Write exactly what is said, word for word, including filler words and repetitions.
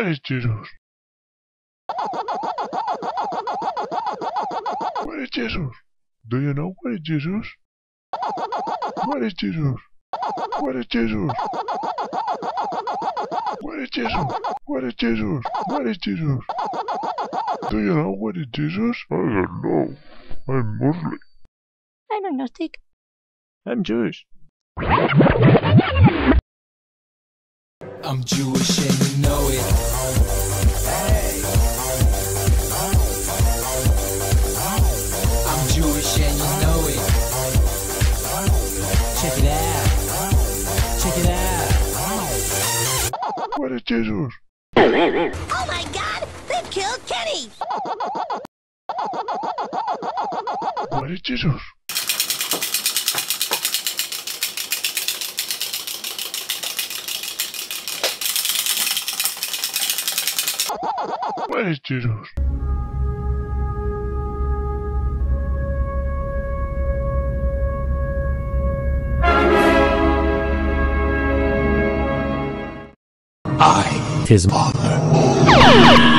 Where is Jesus? Where is Jesus? Do you know where is Jesus? Where is Jesus? Where is Jesus? Where is Jesus? Where is Jesus? Where is Jesus? Do you know where is Jesus? I don't know. I'm Muslim. I'm agnostic. I'm Jewish. I'm Jewish and you know it. Hey. I'm Jewish and you know it. Check it out. Check it out. Where is Jesus? Oh my God! They've killed Kenny! Where is Jesus? Where is Jesus? I, his father.